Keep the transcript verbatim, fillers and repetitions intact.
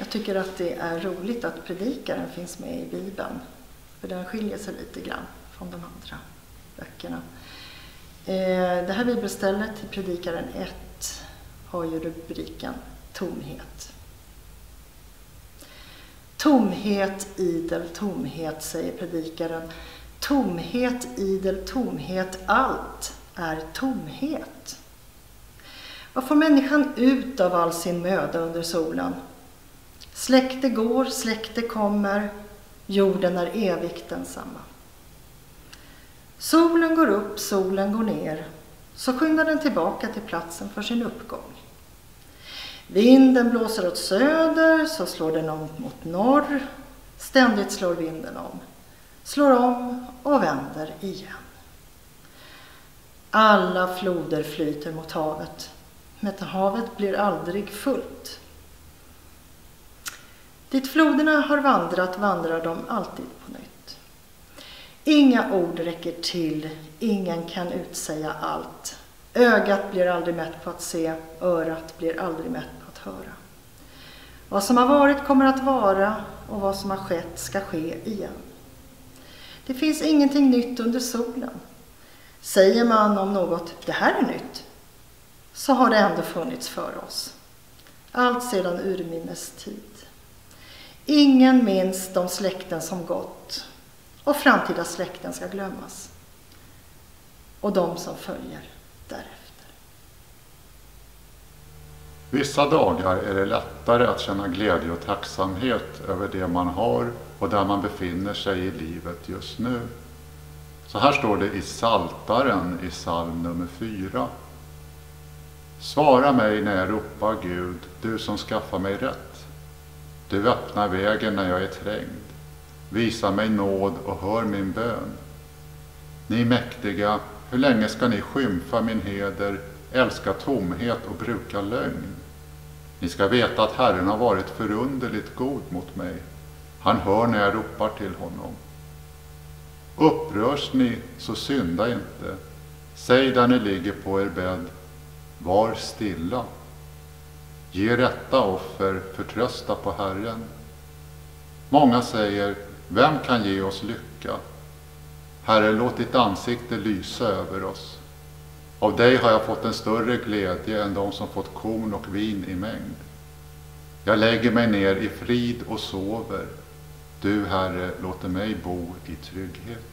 Jag tycker att det är roligt att predikaren finns med i Bibeln. För den skiljer sig lite grann från de andra böckerna. Det här bibelstället i predikaren ett har ju rubriken tomhet. Tomhet, idel tomhet, säger predikaren. Tomhet, idel tomhet, allt är tomhet. Vad får människan ut av all sin möda under solen? Släkte går, släkte kommer, jorden är evigt densamma. Solen går upp, solen går ner, så skyndar den tillbaka till platsen för sin uppgång. Vinden blåser åt söder, så slår den om mot norr. Ständigt slår vinden om, slår om och vänder igen. Alla floder flyter mot havet, men havet blir aldrig fullt. Dit floderna har vandrat vandrar de alltid på nytt. Inga ord räcker till, ingen kan utsäga allt. Ögat blir aldrig mätt på att se, örat blir aldrig mätt på att höra. Vad som har varit kommer att vara och vad som har skett ska ske igen. Det finns ingenting nytt under solen. Säger man om något, det här är nytt, så har det ändå funnits för oss. Allt sedan urminnes tid. Ingen minns de släkten som gått, och framtida släkten ska glömmas. Och de som följer därefter. Vissa dagar är det lättare att känna glädje och tacksamhet över det man har och där man befinner sig i livet just nu. Så här står det i Psaltaren i psalm nummer fyra. Svara mig när jag ropar Gud, du som skaffar mig rätt. Du öppnar vägen när jag är trängd. Visa mig nåd och hör min bön. Ni mäktiga, hur länge ska ni skymfa min heder, älska tomhet och bruka lögn? Ni ska veta att Herren har varit förunderligt god mot mig. Han hör när jag ropar till honom. Upprörs ni, så synda inte. Säg där ni ligger på er bädd, var stilla. Ge rätta offer, förtrösta på Herren. Många säger, vem kan ge oss lycka? Herre, låt ditt ansikte lysa över oss. Av dig har jag fått en större glädje än de som fått korn och vin i mängd. Jag lägger mig ner i frid och sover. Du, Herre, låter mig bo i trygghet.